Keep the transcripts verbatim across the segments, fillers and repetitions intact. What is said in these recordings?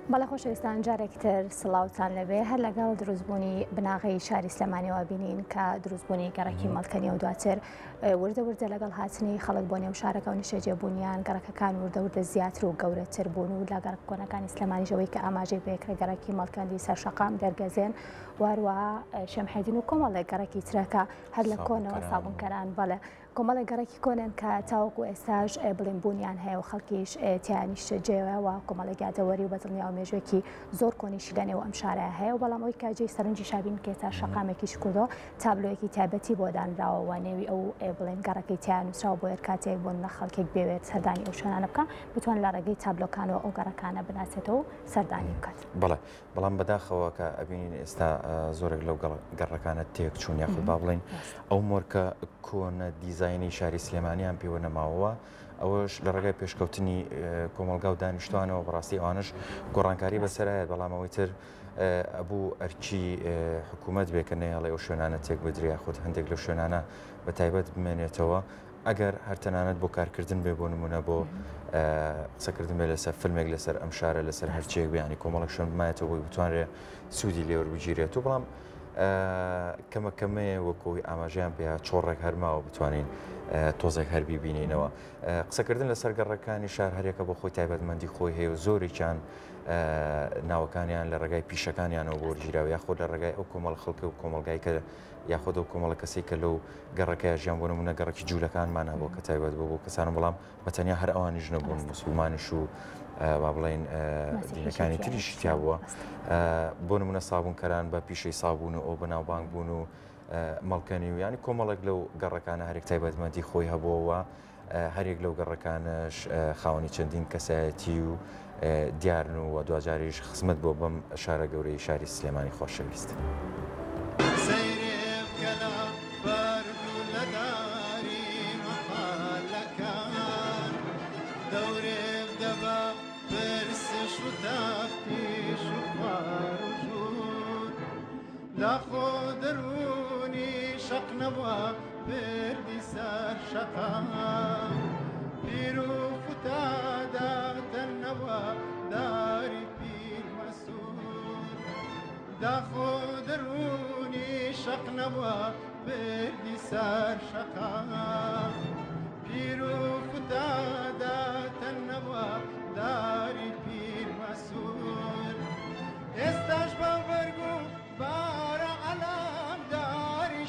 بەڵێ خۆشەویستان جارێکتر سڵاوتان لەبێ هەر لەگەڵ دروستبوونی بناغی شاری سلێمانیەوە بینین کە دروستبوونی گەڕێکی مەڵکەنی و دواتر وردە وردە لەگەڵ هاتنی خەڵک بۆ نێو شارەکە و نیشتەجێبوونیان گەڕەکەکان وردە وردە زیاتر و گەورەتر بوون و لە گەڕک کۆنەکانی سلێمانیەوەی کە ئاماژەی پێکرا گەڕێکی مەڵکەندی سەرشەقام دەرگەزێن واروەها شەمحێدین و کۆمەڵێک گەڕێکی ترەکە هەر لە کۆنەوە سابوونکەران بەڵێ کۆمەڵێک گەڕێکی کۆنن کە تاوەکو ئێستاش بڵێن بوونیان هەیە و خەڵکیش تیان نیشتەجێەوە کۆمەڵێک یادەوەری و بەدڵنیا و مێژوێکی زۆر کۆنیشی لە نێو ئەم شارە هەیە و بەڵام ئەوی کاجێی سەرنجی شابین کە تا شەقامێکیش کردۆ تابلۆیەکی تایبەتی بۆ دانراوەوە نێوی ئەو بڵێن گەڕەکەی تیان نووسراوە بۆ کاتێک بۆ نە خەڵکێک بێوێت سەردانی ئەو شوێنانە بکە بتوان لە ڕێگەی تابلۆکانەوە ئەو گەڕەکانە بناسێتەوە سەردانی بکات. بەڵێ بەڵام بەداخەوە کە ئەبینین ئێستا زۆرێک لەو گەڕەکانە تێک چوون یاخود با بڵێن ئەو مۆرکە کۆنە دیزایانی شاری سلێمانیان پێوە نەماوەوە ئەوەش لە ڕێگای پێشکەوتنی کۆمەلگا و دانیشتوانەوە بەڕاستی ئەوانش گۆڕانکاری بەسەرایەت بەڵام ئەوەی تر ئەبوو ئەرچی حکوومەت بێکە نەیەڵێ ئەو شوێنانە تێک بدرێ یاخود هەندێک لە شوێنانە بە تایبەت بمێنێتەوە ئەگەر هەرتەنانەت بۆ کارکردن بێ بۆ نمونە بۆ قسەکردن بێ لەسەر فیلمێک لەسەر ئەم شارە لەسەر هەرچێک بیانی کۆمەڵک شوێن بمایەتەوە بۆی بتوانرێ سوودی لێوە بگیرێت و بەڵام کەمە کەمەیە وەکۆی ئاماژیان پێ چۆڕێک هەرماوە بتوانین تۆزێک هەر بیبینینەوە قسەکردن لەسەر گەڕەکانی شار هەرێکە بۆ خۆی تایبەتمەندی خۆی هەیە و زۆرێکیان ناوەکانیان لە ڕێگای پیشەکانیانەوە بۆ وەرگیراوە یاخۆ لە ڕێگای ئەو کۆمەڵ خەڵکە و کۆمەلگای کە یاخۆ ئەو کۆمەڵە کەسی کە لەو گەڕەکەی ژیان بۆ نمونە گەڕێکی جوولەکانمان هەبوو کە تایبەت بوو بۆ کەسانە بەڵام بەتەنیا هەر ئەوانیش نەبوون موسڵمانیش و با بڵێن دینەکانی تریشی تیا بووە بۆ نمونە سابوونکەران بە پیشەی سابوون و ئەو بەناوبانگ بوون و مەڵکەنی و ینی کۆمەڵێک لەو گەڕەکانە هەرێک تایبەتمەندی خۆی هەبووەوە هەرێک لەو گەڕەکانش خاوەنی چەندین کەسایەتی و دیارن و دوجاریش خزمەت بۆ بەم شارە گەورەی شاری سلێمانی خۆشەویست. داخۆ دەرونی شەق نەبووە بردی سەر شەقا پیر و فتاداتەن نەبووە داری پیر مەسوود داخۆ دەرونی شەق نەبووە بردی سەر شەقا پیر و فتاداتەن نەبووە داری پیر مەسوود ئێستاش بە بەرگ و بارە عەلام داری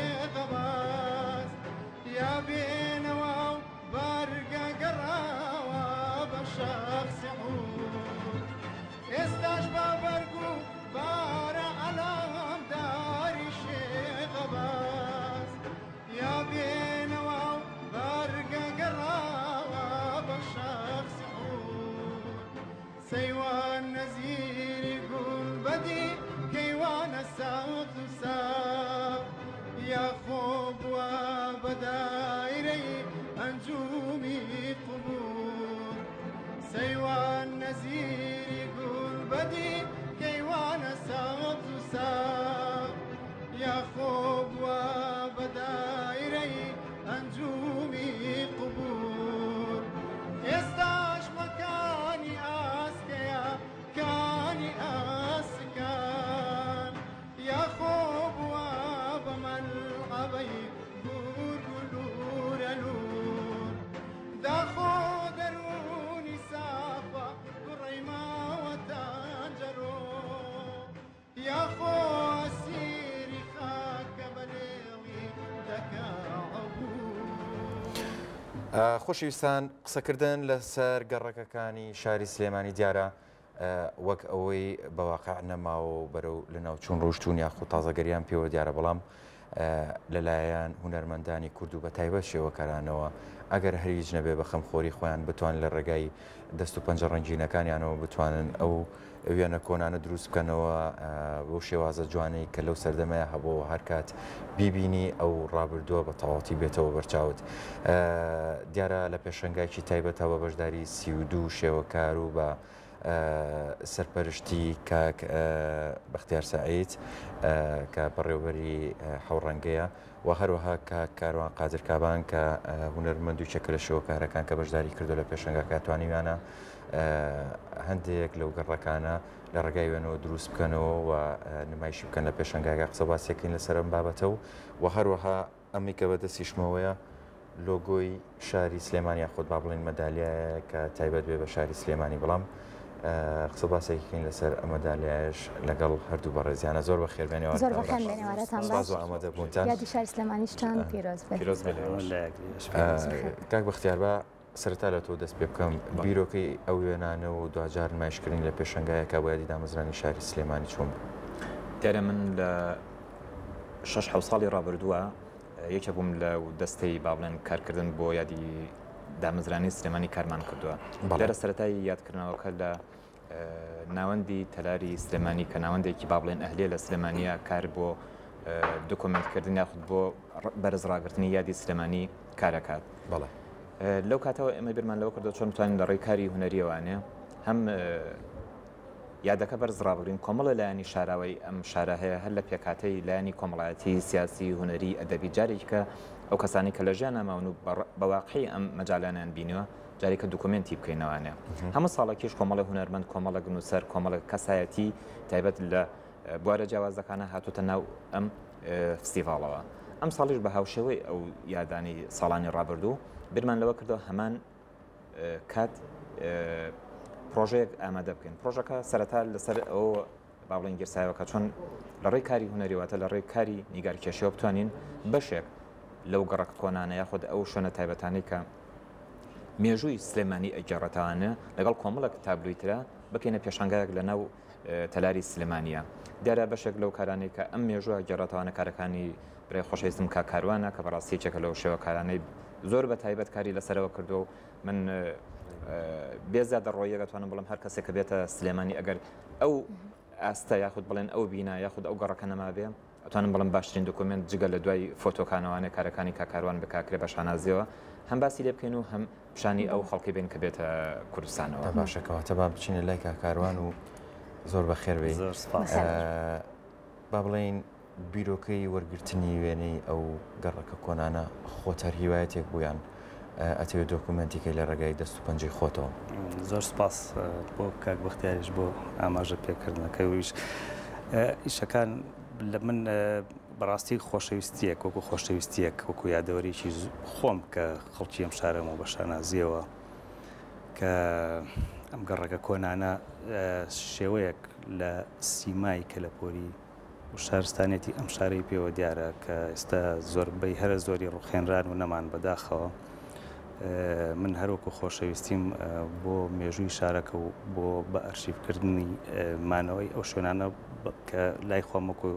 شێغەباز یا بێنەوە و بەرگە گەڕاوە بە شەخسی عود ئێستاش بە بەرگ و بارە عەلام داری شێغەباز یا بێنەوە و بەرگە گەڕاوە بە شەخسی عود سەیوان نەزیری گوڵبەدی کەیوانە ساوت و ساو یا خۆ بووە بە دایرەی ئەنجومی قبول سەیوان نەزیری گوڵبەدی کەیوانە ساوت و ساو یا خۆ بووە بە دایرەی ئەنجومی قبول ئێستاش مەکانی ئاسکەیە کانی ئاسکان یا خۆ بووە بە مەلعەبەی گورگ و لورەلور داخۆ دەرونی سافە کوڕەی ماوەتان جەرۆ یا خۆ ئەسیری خاکە بەلێڵی دەکا خۆشەویستان قسەکردن لەسەر گەڕەکەکانی شاری سلێمانی دیارە وەک ئەوەی بەواقع نەماوە و بەرەو لە ناوچوون ڕۆشتون یاخود تازەگەریان پێوە دیارە بەڵام لەلایەن هونەرمەندانی کورد و بە تایبەت شێوەکارانەوە ئەگەر هەریج نەبێ بە خەمخۆری خۆیان بتوان لە ڕێگای دەست و پەنجە ڕەنگینەکانیانەوە بتوانن ئەو وێنە کۆنانە دروست بکەنەوە بۆ شێوازە جوانەی کە لەو سەردەمەیە هەبووە هەر کات بیبینی ئەو ڕابردووە بە تەواوەتی بێتەوە بەرچاوت دیارە لە پێشەنگایکی تایبەتەوە بەشداری سی و دوو شێوەکار و بە سەرپەرشتی کاک بەختیار سەعید کە بەڕێوەبەری حەوڕەنگەیە و هەروەها کە کاروان قادر کابان کە هونەرمەند و چەکە لە شەوەکارەکان کە بەشداری کردو لە پێشەنگاکە توانیویانە هەندێک لەو گەڕەکانە لە ڕێگای وێنەوە دروست بکەنەوە و نمایشی بکەن لە پێشەنگاکە قسە باسێکین لەسەر ئەم بابەتە و و هەروەها ئەمی کە بەدەستیشمەوەیە لۆگۆی شاری سلێمانی خۆت با بڵێن مەدالیایە کە تایبەت بێ بە شاری سلێمانی بەڵام قسە باسێکین لەسەر ئەمەدالیایش لەگەڵ هەردوو بەڕێزیانە زۆر بە خێربێنەوە زۆر بەخێن بێنێوارەتان باش ئامادە بوونتان یادی شاری سلێمانیشتان پیرۆز بێت کاک بەختیار بە سەرتا لە تۆ دەست پێ بکەم بیرۆکەی ئەو وێنانە و دوجار نمایشکردنی لە پێشەنگایەکە بۆ یادی دامەزرانی شاری سلێمانی چۆن دیارە من لە شەش حەوت ساڵی ڕابردووە یەکێک بووم لە دەستەی با بڵێن کارکردن بۆ یادی دامەزرانی سلێمانی کارمان کردووە دیارە سەرەتای یادکردنەوەکە لە ناوەندی تەلاری سلێمانی کە ناوەندێکی با بڵێن ئەهلیە لە سلێمانیە کار بۆ دۆکۆمنتکردن یاخود بۆ بەرز ڕاگررتنی یادی سلێمانی کارەکات بەڵێ لەو کاتەوە ئێمە بیرمان لەوە کردو چۆن بتوانین لە ڕێی کاری هونەریەوانێ هەم یادەکە بەرز ڕابگرین کۆمەڵە لایانی شاراوی ئەم شارە هەیە هەر لە پێکاتەی لایانی کۆمەڵایەتی سیاسی هونەری ئەدەبی جارێک کە ئەو کەسانی کە لە ژیان ناماون و بەواقعی ئەم مەجالانیان بینیوە جارێکە دوکومنتی بکەینەوانێ هەموو ساڵێکیش کۆمەڵە هونەرمەند کۆمەڵە گنووسەر کۆمەڵە کەسایەتی تایبەت لە بوارە جیاوازەکانە هاتوتە ناو ئەم فستیڤاڵەوە ئەم ساڵیش بە هاوشێوەی ئەو یادانی ساڵانی ڕابردوو بیرمان لەوە کردەوە هەمان کات پرۆژەیەک ئامادە بکەین پرۆژەکە سەرەتا لەسەر ئەو با بڵێن گیرسایەوەکە چۆن لە ڕێی کاری هونەریواتە لە ڕێی کاری نیگارکێشیەوە بتوانین بەشێک لەو گەڕک کۆنانە یاخود ئەو شوێنە تایبەتانی کە مێژووی سلێمانی ئەگەڕێتەوانە لەگەڵ کۆمەڵک تابلویترا بکەینە پێشانگایەک لە ناو تەلاری سلێمانیە دیارە بەشێک لەو کارانەی کە ئەم مێژووە گەڕێتەوانە کارەکانی برای خۆشەویستم کا کاروانە کە بەڕاستیەکە لەو شێوە کارانەی زۆر بە تایبەت کاری لەسەرەوە کردو من بێزیادە ڕۆیە دەتوانم بڵم هەر کەسێک کە بێتە سلێمانی ئەگەر ئەو ئاستا یاخود بڵێن ئەو بینا یاخود ئەو گەڕەکە نەما بێ ئەتوانم بڵم باشترین دکومنت جگە لە دوای فۆتۆکانەوانە کارەکانی کاکاروان بکاکرێ بە شانازیەوە هەم باسی لێ بکەین و هەم پیشانی ئەو خەڵکی بین کە بێتە کوردستانەوە باشەکەواتە با بچینە لای کاکاروان و زۆر بە خێربێ با بڵێن بیرۆکەی وەرگرتنی وێنەی ئەو گەڕەکە کۆنانە خۆتەر هیوایەتێک بوویان ئەتەوێت دۆکومنتیکەی لە ڕێگای دەست و پەنجەی خۆتەوە زۆر سپاس بۆ کاک بەختیاریش بۆ ئاماژە پێکردنەکەی ویش ئیشەکان لە من بەڕاستی خۆشەویستیەک وەکو خۆشەویستیەک وەکو یادەوەریکی خۆم کە خەڵکی ئەم شارەمەوە بە شانازیەوە کە ئەم گەڕەکە کۆنانە شێوەیەک لە سیمای کەلەپۆری و شارستانێتی ئەم شارەی پێوە دیارە کە ئێستا زۆربەی هەرە زۆری ڕوخێنران و نەمان بەداخەوە من هەروەکو خۆشەویستیم بۆ مێژووی شارەکە و بۆ بە ئەرشیڤکردنی مانەوەی ئەو شوێنانە کە لای خۆم وەکو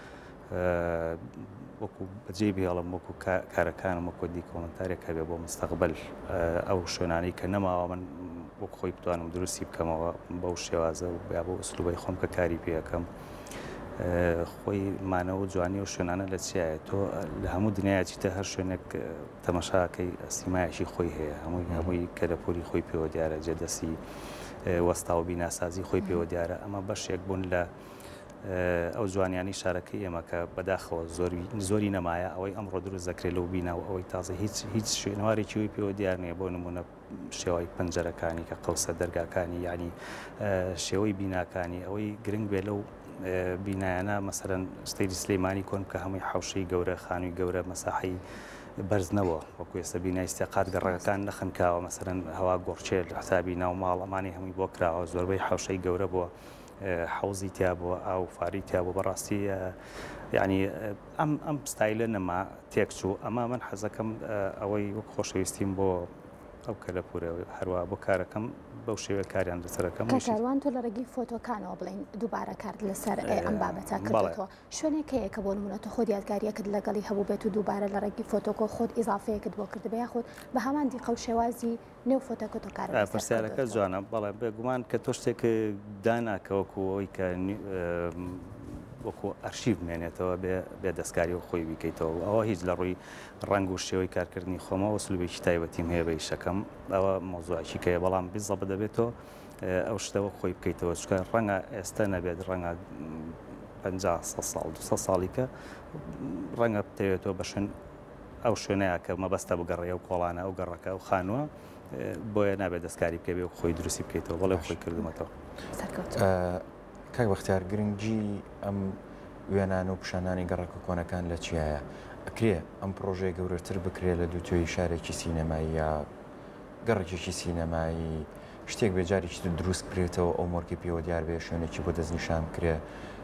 وەکو بەجێ بێڵم وەکو کارەکانم وەکو دیکۆمنتارێک هەبێ بۆ مستەقبل ئەو شوێنانەی کە نەماوە من وەک خۆی بتوانم دروستی بکەمەوە بەو شێوازە و یا بۆ ئوسلوبەی خۆم کە کاری پێەکەم خۆی مانەوە جوانی و شوێنانە لە چیایە تۆ لە هەموو دنیاچیتە هەر شوێنێک تەمەشاکەی سیمایەکی خۆی هەیە هەمووی هەمووی کەلەپۆری خۆی پێوە دیارە جێدەسی وەستا و بیناسازی خۆی پێوە دیارە ئەمە بەشێک بوون لە ئەو جوانیانی شارەکەی ئێمە کە بەداخەوە زۆری نەمایە ئەوەی ئەمڕۆ دروست دەکرێت لەو بینا و ئەوەی تازە هیچ هیچ شوێنوارێکی وی پێوە دیار نییە بۆ نمونە شێوەی پەنجەرەکانی کە قەوسە دەرگاکانی ینی شێوەی بیناکانی ئەوەی گرنگ بێ لەو بینایانە مەسەرەن ستەیری سلەیمانی کۆن کە هەمووی حەوشەی گەورە خانووی گەورە مەساحی بەرزنەوە وەکو ئێستا بینای استێقات گەڕەکان نەخنکاوە مەسەرەن هەوا گۆڕچێت حسابی ناو ماڵ ئەمانی هەمووی بۆ کراوە زۆربەی حەوشەی گەورە بووە حوزی تیا بووە ئاو فاری تیا بوو بەڕاستی یعنی ئەم ئەم ستایلە نەما تێکچوو ئەمە من حەزەکەم ئەوەی وەک خۆشەویستیم بۆ ئەو کەلەپورە هەروە بۆ کارەکەم بەو شێوە کاریان لەسەرەکەم کاروان تۆ لە ڕێگی فۆتۆکانەوە بڵین دووبارە کارد لەسەر ئەم بابەتە کردەوە شوێنێکەیە کە بۆ نمونە تۆ خۆت یادگاریەکەت لەگەڵی هەبوو بێت و دووبارە لە ڕێگی فۆتۆکۆ خۆت ئیزافەیەکت بۆ کردبێ یاخود بە هەمان دیقە و شێوازی نێو فۆتۆکە تۆ کار پرسیارەکە جوانە بەڵێ بێگومان کە تۆ شتێک داناکەوەکو ئەوی کە وەکو ئەرشیڤ بمێنێتەوە بێ دەستکاری و خۆی بیکەیتەوە ئەوە هیچ لە ڕووی ڕنگ و شێوەی کارکردنی خۆمەوە سلوبێکی تایبەتیم هەیە بە ئیشەکەم ئەوە مۆزوعێکی کەیە بەڵام بیزە بدەبێتەوە ئەو شتەوە خۆی بکەیتەوە چکە ڕەنگە ئێستا نەبێت ڕەنگە پەنجا ساڵ دو ساڵی کە ڕەنگە بتەوێتەوە بە شوێن ئەو شوێنەیە کە مەبەستە بگەڕێ و کۆڵانە ئەو گەڕەکە و خانووە بۆیە نابێت دەستکاری بکە بێ و خۆی دروستی بکەیتەوە بەڵێ خۆی کردومەتەوە. کاک بەختیار گرنگجی ئەم وێنان و پیشانانی گەڕەکە کۆنەکان لە چیایە؟ ئەکرێ ئەم پرۆژەیە گەورەتر بکرێت لە دووتۆی شارێکی سینەمایی یا گەڕێکێکی سینەمایی شتێک بێجارێکی دروست بکرێتەوە ئەو مۆرکی پێوە دیار بێ شوێنێکی بۆ دەستنیشان بکرێ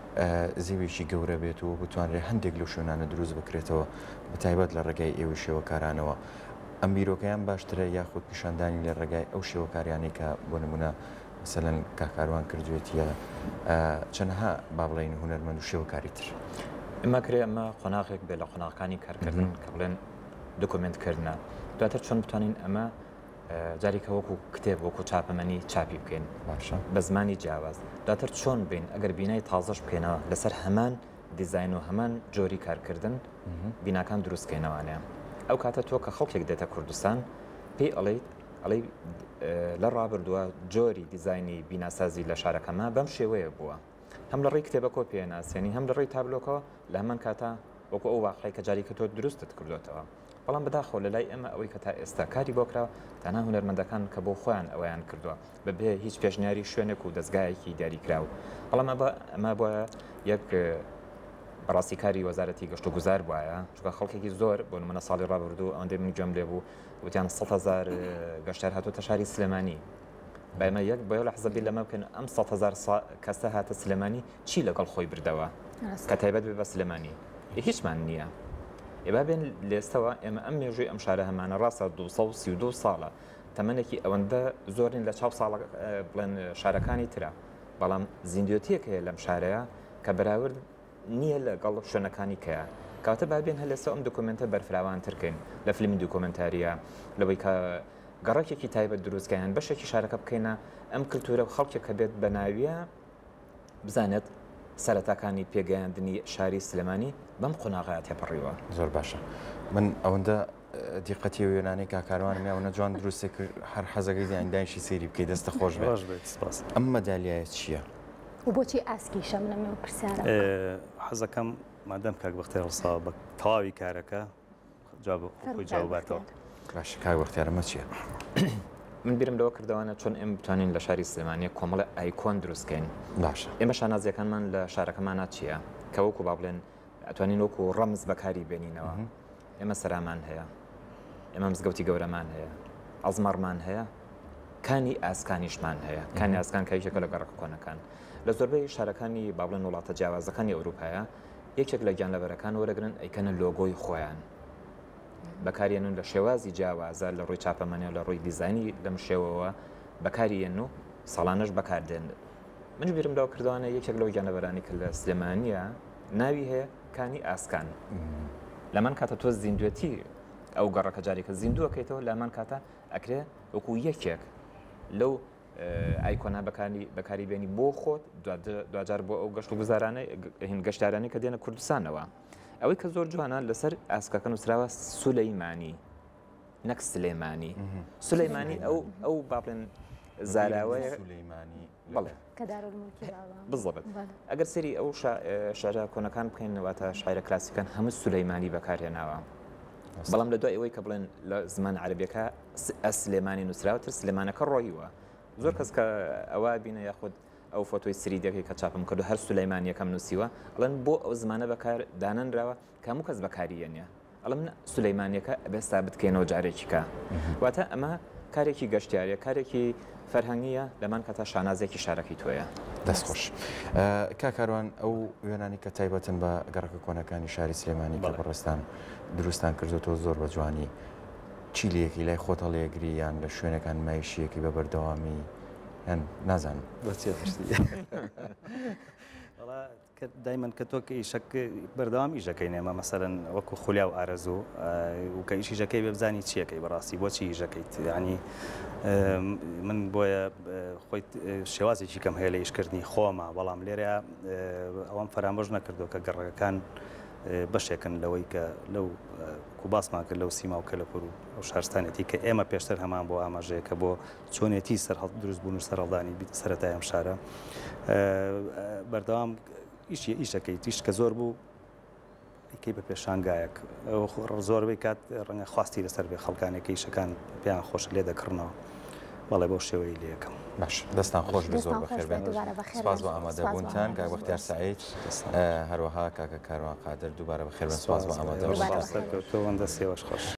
زیوێکی گەورە بێت و بتوانرێت هەندێک لەو شوێنانە دروست بکرێتەوە بە تایبەت لە ڕێگای ئێوە شێوەکارانەوە. ئەم بیرۆکەیان باشترە یاخود پیشاندانی لە ڕێگای ئەو شێوەکاریانەی کە بۆ نمونە مثلەن کاکاروان کردوێتیە چەندەها با بڵێن هونەرمەند و شێوەکاری تر. ئەمە کرێ ئەمە قۆناغێک بێ لە قۆناغەکانی کارکردن کە بڵێن دکومنتکردنە دواتر چۆن بتوانین ئەمە جارێکە وەکو کتێب وەکو چاپەمەنی چاپی بکەین بە زمانی جیاواز دواتر چۆن بین ئەگەر بینای تازەش بکەینەوە لەسەر هەمان دیزاین و هەمان جۆری کارکردن بیناکان دروستکەینەوانەیە. ئەو کاتە تۆ کە خەڵکێک دێتە کوردستان پێی ئەڵێ ئەڵێ لە ڕابردووە جۆری دیزایانی بیناسازی لە شارەکەمە بەم شێوەیە بووە هەم لە ڕێی کتێبەکۆ پێناسیێنی هەم لە ڕێی تابلۆکەوە لە هەمان کاتە وەکو ئەو واقعی کە جاری کە تۆ دروستت کردوێتەوە. بەڵام بەداخەوە لە لای ئەمە ئەوەی کە تا ئێستا کاری بۆ کراوە تەنها هونەرمەندەکان کە بۆ خۆیان ئەویان کردووە بەبێ هیچ پێشنیاری شوێنێک و دەستگایەکی دیاری کراوە. بەڵام ئەمە بۆ یەک بەڕاستیکاری وەزارەتی گەشت و گوزار بواە چونکە خەڵکێکی زۆر بۆ نمونە ساڵی ڕابردوو ئەوەندەی من گوێم لێ بوو وتیان سەد هەزار گەشتار هاتووەتە شاری سلێمانی بەمە یەک بۆ لە حەزەبی لەمە بکەن ئەم سەد هەزار کەسە هاتە سلێمانی چی لەگەڵ خۆی بردەوە کە تایبەت بێ بە سلێمانی هیچمان نییە. ئێبا بێن لێستەوە ئێمە ئەم مێژووی ئەم شارە هەمانە ڕاستە دووسەد و سی و دوو ساڵە تەمەنێکی ئەوەندە زۆرین لە چاو ساڵ بڵێن شارەکانی ترە بەڵام زیندوێتیەک هەیە لەم شارەیە کە بەراورد نییە لەگەڵ شوێنەکانی کەیە کاتە بابێن هەلێستا ئەم دکومنتە بەرفراوانترکەین لە فیلمی دوکۆمنتاریە لەوەی کە گەڕێکێکی تایبەت دروستکەیان بەشێکی شارەکە بکەینە ئەم کللتورە و خەڵکێک کە بێت بە ناویە بزانێت سەرەتاکانی پێگەیاندنی شاری سلێمانی بەم قۆناغات تێپەڕیوە. زۆر باشە من ئەوەندە دیقەتی وێنانەی کاکاروانم یاوەنە جوان دروستێک کرد هەر حەزەکەی زیاندانشی سێری بکەی دەستە خۆش بێت. ئەم مەدالیایە چییە؟ و بۆچی ئاسکی شەم لەمێ پرسیارە حەزەکەم مادەم کاک بەختیار ڕسا بە تەواوی کارەکە خۆی جاوباتەوە. باش کاک بەختیارەمە چییە؟ من بیرم لەوە کردوانە چۆن ئێمە بتوانین لە شاری سلێمانی کۆمەڵە ئایکۆن دروستکەین. باشە ئێمە شانازیەکانمان لە شارەکەمانە چییە کە وەکو با بڵێن ئەتوانین وەکو ڕەمز بەکاری بێنینەوە. ئێمە سەرامان هەیە ئێمە مزگەوتی گەورەمان هەیە ئەزمەڕمان هەیە کانی ئاسکانیشمان هەیە کانی ئاسکان کایشێکە لە گەڕک کۆنەکان لە زۆربەی شارەکانی با بڵێن وڵاتە جیاوازەکانی ئەوروپایە یەکێک لە گیانلەبەرەکان وەرەگرن ئەیکەنە لۆگۆی خۆیان بەکارێنن لە شێوازی جیاوازە لە ڕووی چاپەمەنێ لە ڕووی دیزایانی لەم شێوەوە بەکارێن و ساڵانەش بەکاردێن. من بیرم لەوە کردوانە یەکێک لەو گیانلەبەرانی کە لە سلێمانیە ناوی هەیە کانی ئاسکان لەمان کاتە تۆ زیندوێتی ئەو گەڕەکە جارێکە زیندووەکەیتەوە لەمان کاتە ئەکرێ وەکو یەکێک لەو ئایکۆنا بەکاری بێنی بۆ خۆت دوجار بۆ ئەو گەشت و گوزارانە هین گەشتارانی کە دێنە کوردستانەوە ئەوەی کە زۆر جوانە لەسەر ئاسکەکە نووسراوە سولەیمانی نەک سلێمانی سولەیمانی ئەو ئەو باڵێن زاراوەیە بەڵێ بزڵبێت ئەگەر سەری ئەو شارە کۆنەکان بکەینەوەتە شاعرە کلاسیکان هەموو سولەیمانی بەکارهێناوە بەڵام لە دوای ئەوەی کە بڵێن لە زمان عەربیەکە ئەسلێمانی نووسراوەتر سلێمانەکە ڕۆیوە زۆر کەس کە ئەوە بینە یاخود ئەو فۆتۆی سری دەکەی کە چاپم کردو هەر سولەیمانیەکەم نووسیوە ئەڵێن بۆ ئەو زمانە بەکار دانەنراوە کە هەموو کەس بەکاریێنە ئەڵم سولەیمانیەکە ئەبێستا بتکەینەوە جارێکی کە واتە ئەمە کارێکی گەشتیاریە کارێکی فەرهەنگیە لەمان کەتا شانازێکی شارەکەی تۆیە. دەستخۆش کاکاروان ئەو وێنانی کە تایبەتن بە گەڕەکە کۆنەکانی شاری سلێمانی کە بەڕێستان دروستان کردوەوە زۆر بە جوانی چی لەیەکی لای خۆت هەڵەیەگری یان لە شوێنەکان مایشیەکی بە بەردەوامی هەن نازانم دایمەن کە تۆ ئیشەک بەردەوام ئیژەکەی نێمە مەسەرەن وەکو خولیا و ئارەزوو و کە ئیشی ژەکەی بێ بزانی چیەکەی بەڕاستی بۆچی ئیژەکەیت ینی من بۆیە خۆی شێوازێکی کەم هەیە لە ئیشکردنی خۆمە بەڵام لێرە ئەوەم فەرامۆژ نەکردو کە گەڕەکەکان بەشێکن لەوەی کە لەو کوباسمان کرد لەو سیما و کەلەپور و ئەو شارستانێتی کە ئێمە پێشتر هەمان بۆ ئاماژەیە کە بۆ چۆنێتی سەرهەڵ دروست بوون و سەرهەڵدانی سەرەتای ئەم شارە بەردەوام ئیشی ئیشەکەی تیش کە زۆر بوو کەی بە پێشانگایەک زۆربەی کات ڕەنگە خواستی لەسەر بێ خەڵکانێکی ئیشەکان پێیان خۆش لێ دەکردنەوە بەڵێ بۆ شێوەی لێ یەکەم باش دەستان خۆش بە زۆر بەخێربێن سپاس بۆ ئامادەبوونتان کاک بەختیار سەعید هەروەها کاکە کاروان قادر دووبارە بەخێربێن سپاس بۆ ئامادەبوون تۆ وەندە سێوەش خۆش